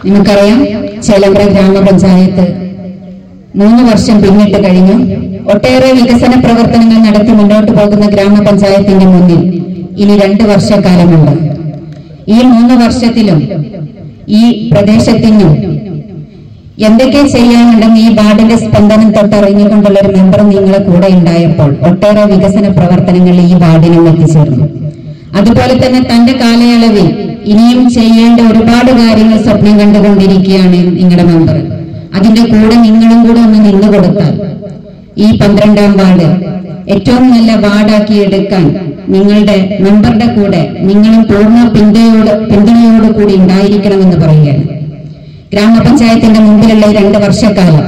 നിങ്ങൾക്കറിയാം, ചേലമ്പ്ര ഗ്രാമപഞ്ചായത്ത് 3 വർഷം പിന്നിട്ട് കഴിഞ്ഞു. ഒട്ടേറെ വികസന പ്രവർത്തനങ്ങൾ നടത്തി മുന്നോട്ട് പോകുന്ന ഗ്രാമപഞ്ചായത്തിന്റെ മുന്നിൽ ഇനി 2 വർഷക്കാലമുണ്ട്. ഈ 3 വർഷത്തിലും ഈ പ്രദേശത്തിനും എന്തൊക്കെ ചെയ്യാനുണ്ടെന്ന് ഈ വാർഡിന്റെ സ്പന്ദനം തൊട്ടറിഞ്ഞുകൊണ്ടുള്ള ഒരു മെമ്പർ നിങ്ങളെ കൂടെ ഉണ്ടായപ്പോൾ ഒട്ടേറെ വികസന പ്രവർത്തനങ്ങൾ ഈ വാർഡിനും എത്തിച്ചേർന്നു. അതുപോലെ തന്നെ തന്റെ കാലയളവിൽ ഇനിയും ചെയ്യേണ്ട ഒരുപാട് കാര്യങ്ങൾ സ്വപ്നം കണ്ടുകൊണ്ടിരിക്കുകയാണ് നിങ്ങളുടെ മെമ്പർ. അതിന്റെ കൂടെ നിങ്ങളും കൂടെ ഒന്ന് നിന്നു കൊടുത്താൽ ഈ 12ാം വാർഡ് ഏറ്റവും നല്ല വാർഡാക്കി എടുക്കാൻ നിങ്ങളുടെ മെമ്പറുടെ കൂടെ നിങ്ങളും പൂർണ്ണ പിന്തുണയോട് കൂടി ഉണ്ടായിരിക്കണമെന്ന് പറയുകയാണ്. ഗ്രാമപഞ്ചായത്തിന്റെ മുമ്പിലുള്ള 2 വർഷക്കാലം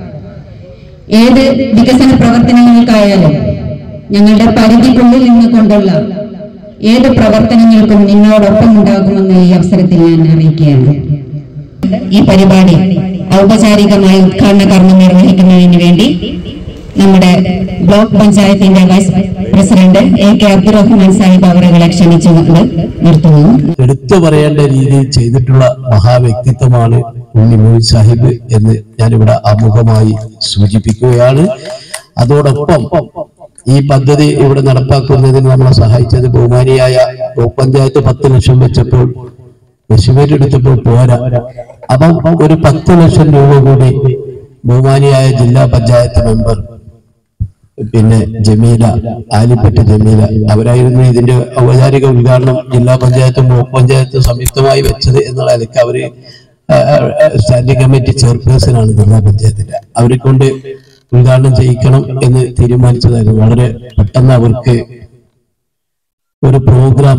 ഏത് വികസന പ്രവർത്തനങ്ങൾക്കായാലും ഞങ്ങളുടെ പരിധിക്കുള്ളിൽ നിന്നുകൊണ്ടുള്ള ഏത് പ്രവർത്തനങ്ങൾക്കും നിങ്ങളോടൊപ്പം ഉണ്ടാകുമെന്ന് ഈ അവസരത്തിൽ ഞാൻ അറിയിക്കുകയാണ്. ഈ പരിപാടി ഔപചാരികമായി ഉദ്ഘാടന കർമ്മം നിർവഹിക്കുന്നതിന് വേണ്ടി നമ്മുടെ ബ്ലോക്ക് പഞ്ചായത്തിന്റെ vice president AK Abdurahman Sahib അവരെ ക്ഷണിച്ചുകൊണ്ട് നിർത്തുന്നു. എടുത്തു പറയേണ്ട രീതിയിൽ ചെയ്തിട്ടുള്ള മഹാവ്യക്തിത്വമാണ് ഉണ്ണി മൊയ്ൻ സാഹിബ് എന്ന് ഞാനിവിടെ ആമുഖമായി സൂചിപ്പിക്കുകയാണ്. അതോടൊപ്പം ഈ പദ്ധതി ഇവിടെ നടപ്പാക്കുന്നതിന് നമ്മളെ സഹായിച്ചത് ബഹുമാനിയായ ബ്ലോക്ക് പഞ്ചായത്ത് 10 ലക്ഷം വെച്ചപ്പോൾ എസ്റ്റിമേറ്റ് എടുത്തപ്പോൾ പോരാ. അപ്പം ഒരു 10 ലക്ഷം രൂപ കൂടി ബഹുമാനിയായ ജില്ലാ പഞ്ചായത്ത് മെമ്പർ പിന്നെ ജമീല, ആലിപ്പറ്റ ജമീല അവരായിരുന്നു ഇതിന്റെ ഔപചാരിക ഉദ്ഘാടനം ജില്ലാ പഞ്ചായത്തും ബ്ലോക്ക് പഞ്ചായത്തും സംയുക്തമായി വെച്ചത് എന്നുള്ള നിലയ്ക്ക് അവര് സ്റ്റാൻഡിംഗ് കമ്മിറ്റി ചെയർപേഴ്സൺ ആണ് ജില്ലാ പഞ്ചായത്തിന്റെ. അവരെ കൊണ്ട് ഉദ്ഘാടനം ചെയ്യിക്കണം എന്ന് തീരുമാനിച്ചതായിരുന്നു. വളരെ പെട്ടെന്ന് അവർക്ക് ഒരു പ്രോഗ്രാം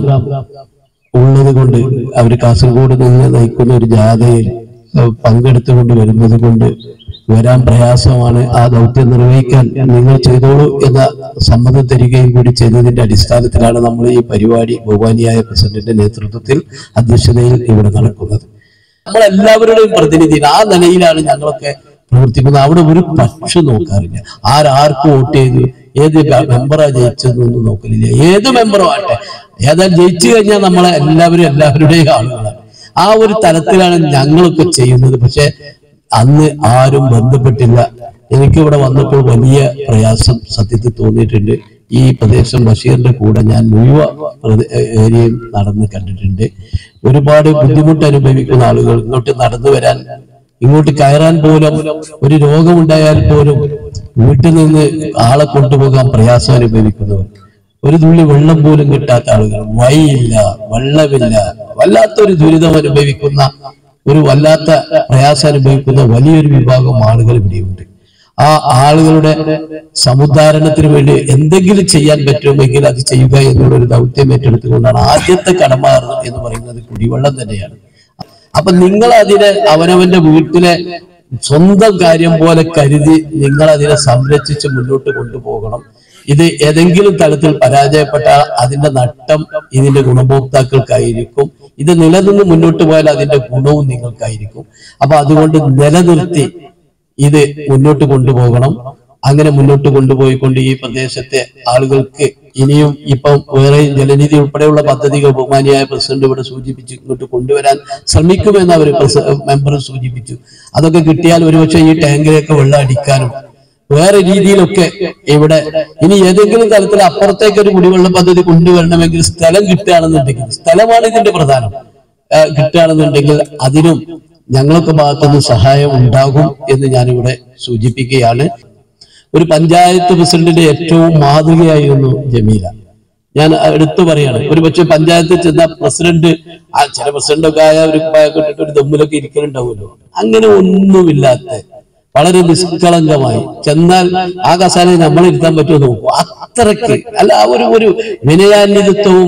ഉള്ളത് കൊണ്ട് അവർ കാസർഗോഡ് നിന്ന് നയിക്കുന്ന ഒരു ജാഥയിൽ പങ്കെടുത്തുകൊണ്ട് വരുന്നത് കൊണ്ട് വരാൻ പ്രയാസമാണ്. ആ ദൗത്യം നിർവഹിക്കാൻ നിങ്ങൾ ചെയ്തോളൂ എന്ന സമ്മതം തരികയും കൂടി ചെയ്തതിന്റെ അടിസ്ഥാനത്തിലാണ് നമ്മൾ ഈ പരിപാടി ബഹുമാനിയായ പ്രസിഡന്റിന്റെ നേതൃത്വത്തിൽ അധ്യക്ഷതയിൽ ഇവിടെ നടക്കുന്നത്. നമ്മളെല്ലാവരുടെയും പ്രതിനിധി ആ നിലയിലാണ് ഞങ്ങളൊക്കെ പ്രവർത്തിക്കുന്നത്. അവിടെ ഒരു പക്ഷെ നോക്കാറില്ല. ആർക്ക് വോട്ട് ചെയ്തു, ഏത് മെമ്പറാ ജയിച്ചതെന്നൊന്നും നോക്കലില്ല. ഏത് മെമ്പറും ആട്ടെ, ഏതായാലും ജയിച്ചു കഴിഞ്ഞാൽ നമ്മളെ എല്ലാവരുടെയും ആളുകളാണ്. ആ ഒരു തലത്തിലാണ് ഞങ്ങളൊക്കെ ചെയ്യുന്നത്. പക്ഷെ അന്ന് ആരും ബന്ധപ്പെട്ടില്ല. എനിക്കിവിടെ വന്നപ്പോൾ വലിയ പ്രയാസം സത്യത്തിൽ തോന്നിയിട്ടുണ്ട്. ഈ പ്രദേശം ബഷീറിന്റെ കൂടെ ഞാൻ മുഴുവൻ ഏരിയയും നടന്ന് കണ്ടിട്ടുണ്ട്. ഒരുപാട് ബുദ്ധിമുട്ട് അനുഭവിക്കുന്ന ആളുകൾ ഇങ്ങോട്ട് നടന്നു വരാൻ, ഇങ്ങോട്ട് കയറാൻ പോലും, ഒരു രോഗമുണ്ടായാൽ പോലും വീട്ടിൽ നിന്ന് ആളെ കൊണ്ടുപോകാൻ പ്രയാസം അനുഭവിക്കുന്നവർ, ഒരു തുള്ളി വെള്ളം പോലും കിട്ടാത്ത ആളുകൾ, വഴിയില്ല, വെള്ളമില്ല, വല്ലാത്തൊരു ദുരിതം അനുഭവിക്കുന്ന, ഒരു വല്ലാത്ത പ്രയാസം അനുഭവിക്കുന്ന വലിയൊരു വിഭാഗം ആളുകൾ ഇവിടെയുണ്ട്. ആ ആളുകളുടെ സമുദ്ധാരണത്തിന് വേണ്ടി എന്തെങ്കിലും ചെയ്യാൻ പറ്റുമെങ്കിൽ അത് ചെയ്യുക എന്നുള്ള ഒരു ദൗത്യം ഏറ്റെടുത്തുകൊണ്ടാണ് ആദ്യത്തെ കടമ എന്ന് പറയുന്നത് കുടിവെള്ളം തന്നെയാണ്. അപ്പൊ നിങ്ങൾ അതിനെ അവനവന്റെ വീട്ടിലെ സ്വന്തം കാര്യം പോലെ കരുതി നിങ്ങൾ അതിനെ സംരക്ഷിച്ച് മുന്നോട്ട് കൊണ്ടുപോകണം. ഇത് ഏതെങ്കിലും തലത്തിൽ പരാജയപ്പെട്ടാൽ അതിന്റെ നഷ്ടം ഇതിന്റെ ഗുണഭോക്താക്കൾക്കായിരിക്കും. ഇത് നിലനിന്ന് മുന്നോട്ട് പോയാൽ അതിന്റെ ഗുണവും നിങ്ങൾക്കായിരിക്കും. അപ്പൊ അതുകൊണ്ട് നിലനിർത്തി ഇത് മുന്നോട്ട് കൊണ്ടുപോകണം. അങ്ങനെ മുന്നോട്ട് കൊണ്ടുപോയിക്കൊണ്ട് ഈ പ്രദേശത്തെ ആളുകൾക്ക് ഇനിയും ഇപ്പം വേറെ ജലനിധി ഉൾപ്പെടെയുള്ള പദ്ധതികൾ ബഹുമാനിയായ പ്രസിഡന്റ് ഇവിടെ സൂചിപ്പിച്ചു ഇങ്ങോട്ട് കൊണ്ടുവരാൻ ശ്രമിക്കുമെന്ന് അവർ മെമ്പർ സൂചിപ്പിച്ചു. അതൊക്കെ കിട്ടിയാൽ ഒരുപക്ഷെ ഈ ടാങ്കിലേക്ക് വെള്ളം അടിക്കാനും വേറെ രീതിയിലൊക്കെ ഇവിടെ ഇനി ഏതെങ്കിലും തലത്തിൽ അപ്പുറത്തേക്ക് ഒരു കുടിവെള്ള പദ്ധതി കൊണ്ടുവരണമെങ്കിൽ സ്ഥലം കിട്ടുകയാണെന്നുണ്ടെങ്കിൽ, സ്ഥലമാണ് ഇതിന്റെ പ്രധാനം, കിട്ടുകയാണെന്നുണ്ടെങ്കിൽ അതിനും ഞങ്ങൾക്ക് ഭാഗത്തുനിന്ന് സഹായം ഉണ്ടാകും എന്ന് ഞാനിവിടെ സൂചിപ്പിക്കുകയാണ്. ഒരു പഞ്ചായത്ത് പ്രസിഡന്റിന്റെ ഏറ്റവും മാതൃകയായിരുന്നു ജമീല. ഞാൻ എടുത്തു പറയാണ്. ഒരു പക്ഷെ പഞ്ചായത്തിൽ ചെന്ന പ്രസിഡന്റ്, ചില പ്രസിഡന്റൊക്കെ ആയ ഒരു കിട്ടിട്ട് ഒരു ദമ്മിലൊക്കെ ഇരിക്കലുണ്ടാവുമല്ലോ, അങ്ങനെ ഒന്നുമില്ലാത്ത വളരെ നിഷ്കളങ്കമായി ചെന്നാൽ ആ കസാലയിൽ നമ്മൾ ഇരുത്താൻ പറ്റുമോ നോക്കൂ. അത്രയ്ക്ക് അല്ല, ഒരു വിനയാന്വിതത്വവും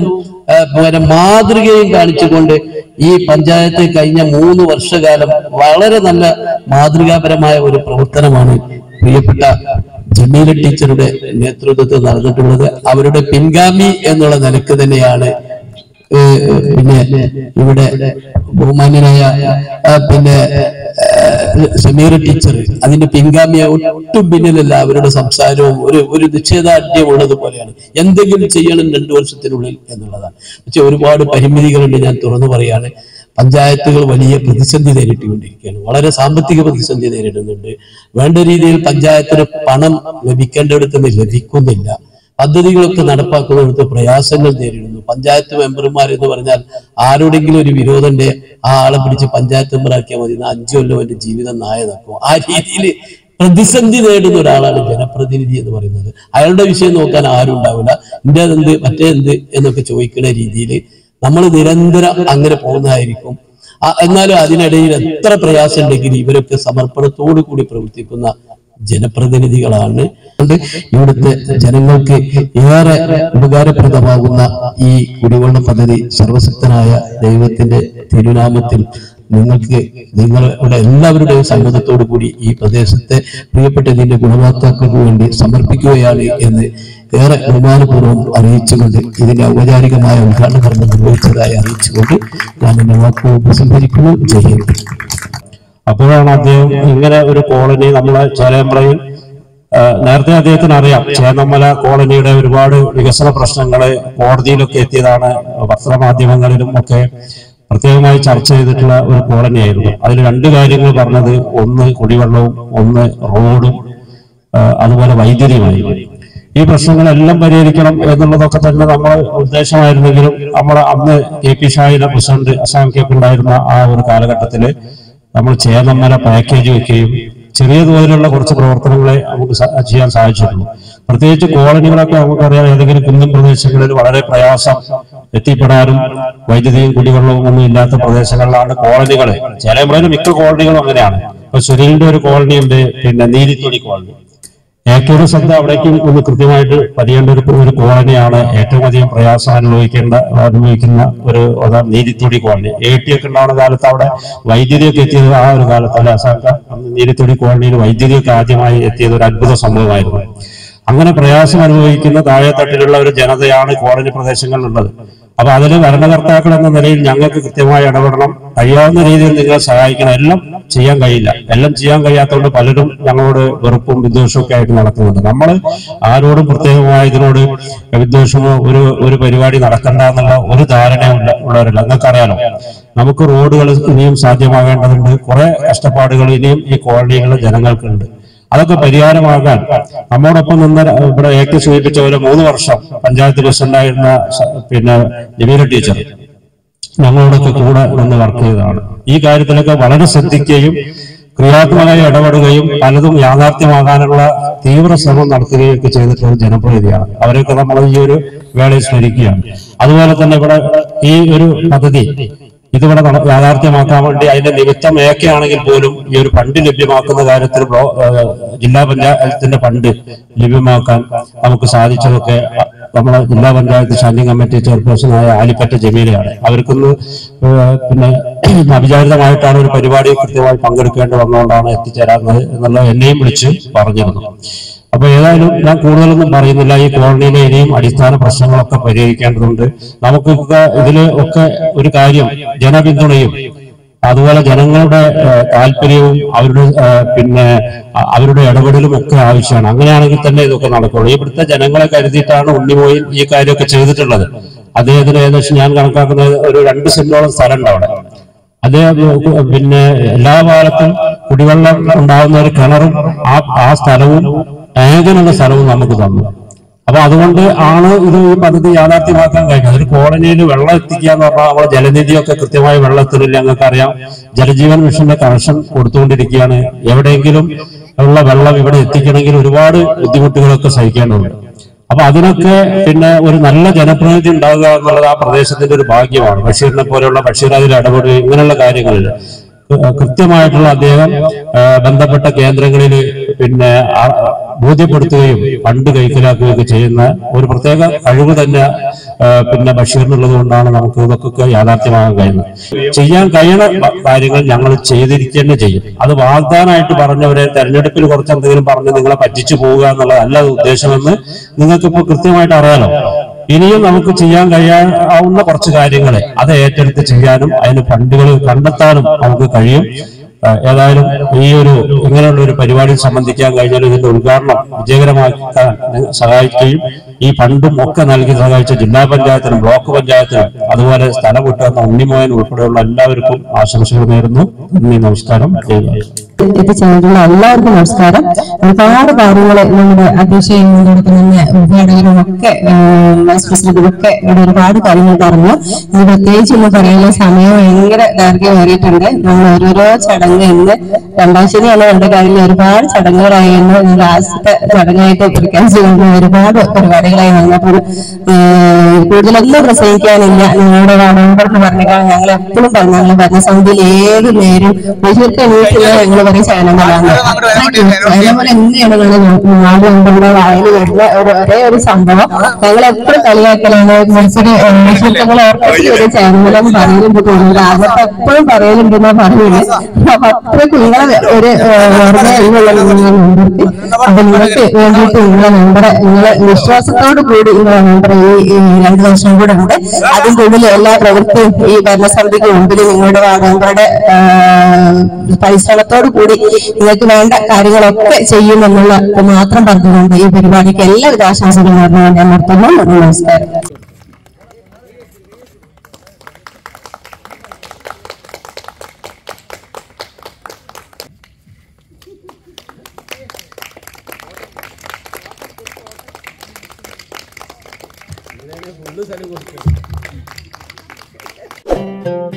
മാതൃകയും കാണിച്ചുകൊണ്ട് ഈ പഞ്ചായത്ത് കഴിഞ്ഞ 3 വർഷക്കാലം വളരെ നല്ല മാതൃകാപരമായ ഒരു പ്രവർത്തനമാണ് പ്രിയപ്പെട്ട ജമീല ടീച്ചറുടെ നേതൃത്വത്തിൽ നടന്നിട്ടുള്ളത്. അവരുടെ പിൻഗാമി എന്നുള്ള നിലക്ക് തന്നെയാണ് പിന്നെ ഇവിടെ ബഹുമാന്യനായ പിന്നെ സമീറ ടീച്ചർ അതിന്റെ പിൻഗാമിയ ഒട്ടും പിന്നിലല്ല. അവരുടെ സംസാരവും ഒരു നിശ്ചയദാർഢ്യം ഉള്ളതുപോലെയാണ്. എന്തെങ്കിലും ചെയ്യണം 2 വർഷത്തിനുള്ളിൽ എന്നുള്ളതാണ്. പക്ഷെ ഒരുപാട് പരിമിതികളുണ്ട്, ഞാൻ തുറന്നു പറയാണ്. പഞ്ചായത്തുകൾ വലിയ പ്രതിസന്ധി നേരിട്ടുകൊണ്ടിരിക്കുകയാണ്. വളരെ സാമ്പത്തിക പ്രതിസന്ധി നേരിടുന്നുണ്ട്. വേണ്ട രീതിയിൽ പഞ്ചായത്തിന് പണം ലഭിക്കേണ്ടിടത്ത് ലഭിക്കുന്നില്ല. പദ്ധതികളൊക്കെ നടപ്പാക്കുന്നിടത്ത് പ്രയാസങ്ങൾ നേരിടുന്നു. പഞ്ചായത്ത് മെമ്പർമാർ എന്ന് പറഞ്ഞാൽ ആരോടെങ്കിലും ഒരു വിരോധന്റെ ആ ആളെ പിടിച്ച് പഞ്ചായത്ത് മെമ്പറാക്കിയാൽ മതി, 5 കൊല്ലം എന്റെ ജീവിതം നായ നടക്കും. ആ രീതിയിൽ പ്രതിസന്ധി നേടുന്ന ഒരാളാണ് ജനപ്രതിനിധി എന്ന് പറയുന്നത്. അയാളുടെ വിഷയം നോക്കാൻ ആരും ഉണ്ടാവില്ല. ഇന്റേതെന്ത് മറ്റേന്ത് എന്നൊക്കെ ചോദിക്കുന്ന രീതിയിൽ നമ്മൾ നിരന്തരം അങ്ങനെ പോകുന്നതായിരിക്കും. എന്നാലും അതിനിടയിൽ എത്ര പ്രയാസം ഉണ്ടെങ്കിൽ ഇവരൊക്കെ സമർപ്പണത്തോടു കൂടി പ്രവർത്തിക്കുന്ന ജനപ്രതിനിധികളാണ്. ഇവിടുത്തെ ജനങ്ങൾക്ക് ഏറെ ഉപകാരപ്രദമാകുന്ന ഈ കുടിവെള്ള പദ്ധതി സർവശക്തനായ ദൈവത്തിന്റെ തിരുനാമത്തിൽ നിങ്ങളുടെ എല്ലാവരുടെയും സമ്മതത്തോടു കൂടി ഈ പ്രദേശത്തെ പ്രിയപ്പെട്ട ഇതിന്റെ ഗുണഭോക്താക്കൾക്ക് വേണ്ടി സമർപ്പിക്കുകയാണ് എന്ന് ഏറെ ബഹുമാനപൂർവ്വം അറിയിച്ചുകൊണ്ട് ഇതിന്റെ ഔപചാരികമായ ഉദ്ഘാടന കർമ്മം നിർവഹിച്ചതായി അറിയിച്ചുകൊണ്ട് ഞാൻ എന്റെ വാക്കുകൾ ഉപസംഹരിക്കുന്നു. ജയ് ഹിന്ദ്. അപ്പോഴാണ് അദ്ദേഹം ഇങ്ങനെ ഒരു കോളനി നമ്മളെ ചേലേമ്പ്രയിൽ, നേരത്തെ അദ്ദേഹത്തിന് അറിയാം ചേന്നമല കോളനിയുടെ ഒരുപാട് വികസന പ്രശ്നങ്ങള് കോടതിയിലൊക്കെ എത്തിയതാണ്. പത്രമാധ്യമങ്ങളിലും ഒക്കെ പ്രത്യേകമായി ചർച്ച ചെയ്തിട്ടുള്ള ഒരു കോളനിയായിരുന്നു. അതിൽ 2 കാര്യങ്ങൾ പറഞ്ഞത്, ഒന്ന് കുടിവെള്ളവും, ഒന്ന് റോഡും, അതുപോലെ വൈദ്യുതിയുമായി. ഈ പ്രശ്നങ്ങളെല്ലാം പരിഹരിക്കണം എന്നുള്ളതൊക്കെ തന്നെ നമ്മൾ ഉദ്ദേശമായിരുന്നെങ്കിലും നമ്മൾ അന്ന് KP ഷാഹിന്റെ പ്രസിഡന്റ് അസാം കേപ്പ് ഉണ്ടായിരുന്ന ആ ഒരു കാലഘട്ടത്തില് നമ്മൾ ചേന്നമല പാക്കേജ് വെക്കുകയും ചെറിയ തോതിലുള്ള കുറച്ച് പ്രവർത്തനങ്ങളെ നമുക്ക് ചെയ്യാൻ സാധിച്ചിട്ടുള്ളൂ. പ്രത്യേകിച്ച് കോളനികളൊക്കെ നമുക്കറിയാം, ഏതെങ്കിലും കുന്നിൻ പ്രദേശങ്ങളിൽ വളരെ പ്രയാസം എത്തിപ്പെടാനും വൈദ്യുതിയും കുടിവെള്ളവും ഒന്നും ഇല്ലാത്ത പ്രദേശങ്ങളിലാണ് കോളനികൾ. ചേലേമ്പ്രയിലെ മിക്ക കോളനികളും അങ്ങനെയാണ്. ഇപ്പൊ സുനിലിന്റെ ഒരു കോളനി ഉണ്ട്, പിന്നെ നീലിത്തൊടി കോളനി. ഏറ്റവും ശ്രദ്ധ അവിടേക്കും ഒന്ന് കൃത്യമായിട്ട് പതിയേണ്ട ഒരു കോളനിയാണ്. ഏറ്റവും അധികം പ്രയാസം അനുഭവിക്കുന്ന ഒരു നീലിത്തൊടി കോളനി. AT ഒക്കെ ഉണ്ടാവുന്ന കാലത്ത് അവിടെ വൈദ്യുതിയൊക്കെ എത്തിയത് ആ ഒരു കാലത്ത് അല്ലെ അസാക്ക, നീലിത്തൊടി കോളനിയിൽ വൈദ്യുതിയൊക്കെ ആദ്യമായി എത്തിയത് ഒരു അത്ഭുത സംഭവമായിരുന്നു. അങ്ങനെ പ്രയാസം അനുഭവിക്കുന്ന താഴെത്തട്ടിലുള്ള ഒരു ജനതയാണ് കോളനി പ്രദേശങ്ങളിലുള്ളത്. അപ്പൊ അതിൽ ഭരണകർത്താക്കൾ എന്ന നിലയിൽ ഞങ്ങൾക്ക് കൃത്യമായി ഇടപെടണം, കഴിയാവുന്ന രീതിയിൽ നിങ്ങളെ സഹായിക്കണം. എല്ലാം ചെയ്യാൻ കഴിയില്ല, എല്ലാം ചെയ്യാൻ കഴിയാത്തതുകൊണ്ട് പലരും ഞങ്ങളോട് വെറുപ്പും വിദ്വേഷവും ഒക്കെ ആയിട്ട് നടക്കുന്നുണ്ട്. നമ്മൾ ആരോടും പ്രത്യേകമായി ഇതിനോട് വിദ്വേഷമോ ഒരു പരിപാടി നടക്കണ്ട എന്നുള്ള ഒരു ധാരണ ഉള്ളവരല്ല. നിങ്ങൾക്കറിയാലോ, നമുക്ക് റോഡുകൾ ഇനിയും സാധ്യമാകേണ്ടതുണ്ട്. കുറെ കഷ്ടപ്പാടുകൾ ഇനിയും ഈ കോളനികളിലെ ജനങ്ങൾക്കുണ്ട്. അതൊക്കെ പരിഹാരമാകാൻ നമ്മോടൊപ്പം നിന്ന് ഇവിടെ AK സൂചിപ്പിച്ച പോലെ 3 വർഷം പഞ്ചായത്ത് പ്രസിഡന്റായിരുന്ന പിന്നെ ജമീല ടീച്ചർ ഞങ്ങളോടൊക്കെ കൂടെ നിന്ന് വർക്ക് ചെയ്തതാണ്. ഈ കാര്യത്തിലൊക്കെ വളരെ ശ്രദ്ധിക്കുകയും ക്രിയാത്മകമായി ഇടപെടുകയും പലതും യാഥാർത്ഥ്യമാകാനുള്ള തീവ്ര ശ്രമം നടത്തുകയും ഒക്കെ ചെയ്തിട്ടുള്ള ഒരു ജനപ്രതിനിധിയാണ്. അവരൊക്കെ നമ്മൾ ഈ ഒരു വേളയിൽ സ്മരിക്കുകയാണ്. അതുപോലെ തന്നെ ഇവിടെ ഈ ഒരു പദ്ധതി ഇതിവിടെ യാഥാർത്ഥ്യമാക്കാൻ വേണ്ടി അതിന്റെ നിമിത്തം ഏക്കെയാണെങ്കിൽ പോലും ഈ ഒരു ഫണ്ട് ലഭ്യമാക്കുന്ന കാര്യത്തിൽ ജില്ലാ പഞ്ചായത്തിന്റെ ഫണ്ട് ലഭ്യമാക്കാൻ നമുക്ക് സാധിച്ചതൊക്കെ നമ്മളെ ജില്ലാ പഞ്ചായത്ത് സ്റ്റാൻഡിംഗ് കമ്മിറ്റി ചെയർപേഴ്സണായ ആലിപ്പറ്റ ജമീലയാണ്. അവർക്കൊന്ന് പിന്നെ അവിചാരിതമായിട്ടാണ് ഒരു പരിപാടി കൃത്യമായി പങ്കെടുക്കേണ്ടി വന്നുകൊണ്ടാണ് എത്തിച്ചേരാറുന്നത് എന്നുള്ള എന്നെയും വിളിച്ച് പറഞ്ഞിരുന്നു. അപ്പൊ ഏതായാലും ഞാൻ കൂടുതലൊന്നും പറയുന്നില്ല. ഈ കോളനിയിലെ ഇനിയും അടിസ്ഥാന പ്രശ്നങ്ങളൊക്കെ പരിഹരിക്കേണ്ടതുണ്ട്. നമുക്കൊക്കെ ഇതില് ഒക്കെ ഒരു കാര്യം ജനപിന്തുണയും അതുപോലെ ജനങ്ങളുടെ താല്പര്യവും അവരുടെ ഇടപെടലും ഒക്കെ ആവശ്യമാണ്. അങ്ങനെയാണെങ്കിൽ തന്നെ ഇതൊക്കെ നടക്കുള്ളൂ. ഇവിടുത്തെ ജനങ്ങളെ കരുതിയിട്ടാണ് ഉണ്ണിമോയിൽ ഈ കാര്യമൊക്കെ ചെയ്തിട്ടുള്ളത്. അദ്ദേഹത്തിന് ഏകദേശം ഞാൻ കണക്കാക്കുന്നത് ഒരു 2 സെന്റോളം സ്ഥലം ഉണ്ട് അവിടെ. അദ്ദേഹം പിന്നെ എല്ലാ കാലത്തും കുടിവെള്ളം ഉണ്ടാകുന്ന ഒരു കിണറും ആ സ്ഥലവും ഏകനുള്ള സ്ഥലവും നമുക്ക് തന്നു. അപ്പൊ അതുകൊണ്ട് ആണ് ഇത് ഈ പദ്ധതി യാഥാർത്ഥ്യമാക്കാൻ കഴിഞ്ഞത്. ഒരു കോളനിയിൽ വെള്ളം എത്തിക്കുക എന്ന് പറഞ്ഞാൽ നമ്മളെ ജലനിധിയൊക്കെ കൃത്യമായി വെള്ളം എത്തുന്നില്ല. ഞങ്ങൾക്കറിയാം, ജലജീവൻ മിഷന്റെ കണക്ഷൻ കൊടുത്തുകൊണ്ടിരിക്കുകയാണ്. എവിടെയെങ്കിലും ഉള്ള വെള്ളം ഇവിടെ എത്തിക്കണമെങ്കിൽ ഒരുപാട് ബുദ്ധിമുട്ടുകളൊക്കെ സഹിക്കേണ്ടതുണ്ട്. അപ്പൊ അതിനൊക്കെ പിന്നെ ഒരു നല്ല ജനപ്രതിനിധി ഉണ്ടാവുക എന്നുള്ളത് ആ പ്രദേശത്തിന്റെ ഒരു ഭാഗ്യമാണ്. ബഷീറിനെ പോലെയുള്ള ബഷീർ അതിൽ ഇടപെടുകയും ഇങ്ങനെയുള്ള കാര്യങ്ങളിൽ കൃത്യമായിട്ടുള്ള അദ്ദേഹം ബന്ധപ്പെട്ട കേന്ദ്രങ്ങളിൽ പിന്നെ ബോധ്യപ്പെടുത്തുകയും ഫണ്ട് കൈക്കലാക്കുകയൊക്കെ ചെയ്യുന്ന ഒരു പ്രത്യേക കഴിവ് തന്നെ പിന്നെ ബഷീറിനുള്ളത് കൊണ്ടാണ് നമുക്ക് ഇതൊക്കെ യാഥാർത്ഥ്യമാകാൻ കഴിയുന്നത്. ചെയ്യാൻ കഴിയുന്ന കാര്യങ്ങൾ ഞങ്ങൾ ചെയ്തിരിക്കുക ചെയ്യും. അത് വാഗ്ദാനമായിട്ട് പറഞ്ഞവരെ തെരഞ്ഞെടുപ്പിൽ കുറച്ചെന്തെങ്കിലും പറഞ്ഞ് നിങ്ങളെ പറ്റിച്ചു പോവുക എന്നുള്ളതല്ല ഉദ്ദേശമെന്ന് നിങ്ങൾക്കിപ്പോൾ കൃത്യമായിട്ട് അറിയാലോ. ഇനിയും നമുക്ക് ചെയ്യാൻ കഴിയാവുന്ന കുറച്ച് കാര്യങ്ങളെ അത് ഏറ്റെടുത്ത് ചെയ്യാനും അതിന് ഫണ്ടുകൾ കണ്ടെത്താനും നമുക്ക് കഴിയും. ഏതായാലും ഈ ഇങ്ങനെയുള്ള ഒരു പരിപാടിയിൽ സംബന്ധിക്കാൻ കഴിഞ്ഞാൽ ഇതിന്റെ ഉദ്ഘാടനം വിജയകരമാക്കാൻ സഹായിക്കുകയും ഈ ഫണ്ടും ഒക്കെ നൽകി സഹായിച്ച ജില്ലാ പഞ്ചായത്തിനും ബ്ലോക്ക് പഞ്ചായത്തിനും അതുപോലെ സ്ഥലം വിട്ടുവന്ന ഉണ്ണിമോയൻ ഉൾപ്പെടെയുള്ള എല്ലാവർക്കും ആശംസകൾ നേരുന്നു. നന്ദി, നമസ്കാരം. എത്തിച്ചേർന്നിട്ടുള്ള എല്ലാവർക്കും നമസ്കാരം. ഒരുപാട് കാര്യങ്ങൾ നമ്മുടെ അധ്യക്ഷയും ഉദ്ഘാടകരും ഒക്കെ വൈസ് പ്രസിഡന്റും ഒക്കെ ഇവിടെ ഒരുപാട് കാര്യങ്ങൾ പറഞ്ഞു. ഇത് പ്രത്യേകിച്ച് ഒന്ന് പറയാനുള്ള സമയം ഭയങ്കര ദൈർഘ്യമേറിയിട്ടുണ്ട്. നമ്മൾ ഓരോരോ ചടങ്ങ് ഇന്ന് രണ്ടാം ശനിയാണ് എന്റെ കാര്യത്തിൽ ഒരുപാട് ചടങ്ങുകളായിരുന്നു. ലാസ്റ്റത്തെ ചടങ്ങായിട്ട് പ്രഖ്യാപിച്ചുകൊണ്ട് ഒരുപാട് പരിപാടികളായി വന്നപ്പോൾ കൂടുതലൊന്നും പ്രസംഗിക്കാനില്ല. നിങ്ങളുടെ നമ്പർക്ക് പറഞ്ഞേക്കാൾ ഞങ്ങൾ എപ്പോഴും പറഞ്ഞു, ഞങ്ങൾ ഭരണസമിതിയിൽ ഏത് നേരം ബഷീർക്ക് എണീറ്റുള്ള ഞങ്ങൾ പറയും ചാനലാണ്. അതേപോലെ എങ്ങനെയാണ് നാല് നമ്പറുടെ വായിൽ വരുന്ന ഒരേ ഒരു സംഭവം ഞങ്ങൾ എപ്പോഴും കളിയാക്കലാണ്. ബഷീർക്കങ്ങൾ ഒരു ചാനലും പറയലുണ്ട്, തോന്നുന്നത് അകത്ത് എപ്പോഴും പറയലുണ്ടെന്നാ പറയുന്നത്. അപ്പൊ അത്രയ്ക്ക് നിങ്ങളെ ഒരു വെറുതെ ഇതുള്ള നമ്പർക്ക് അപ്പൊ നിങ്ങൾക്ക് വേണ്ടിയിട്ട് നിങ്ങളെ നമ്പർ നിങ്ങളെ വിശ്വാസത്തോടു കൂടി നിങ്ങളെ നമ്പർ ഈ 2 വർഷം കൂടെ ഉണ്ട്. അതിൽ കൂടുതൽ എല്ലാ പ്രവൃത്തിയും ഈ ഭരണസമിതിക്ക് മുമ്പിൽ നിങ്ങളുടെ നമ്പറുടെ പരിശ്രമത്തോടു കൂടി നിങ്ങൾക്ക് വേണ്ട കാര്യങ്ങളൊക്കെ ചെയ്യുമെന്നുള്ള മാത്രം പറഞ്ഞുകൊണ്ട് ഈ പരിപാടിക്ക് എല്ലാവിധ ആശംസകളും നേർന്നുകൊണ്ട് ഞാൻ നിർത്തുന്നു. നമസ്കാരം. ഫുള്ള് സ്ഥലം കൊടുക്കും.